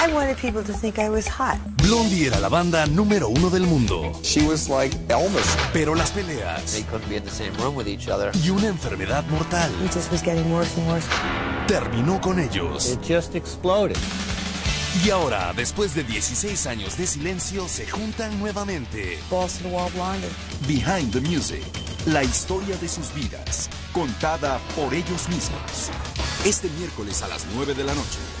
I wanted people to think I was hot. Blondie era la banda número 1 del mundo. She was like Elvis. Pero las peleas They couldn't be in the same room with each other. y una enfermedad mortal It just was getting worse and worse. terminó con ellos. It just exploded. Y ahora, después de 16 años de silencio, se juntan nuevamente. Balls to the wall, Blondie. Behind the Music, la historia de sus vidas, contada por ellos mismos. Este miércoles a las 9 de la noche.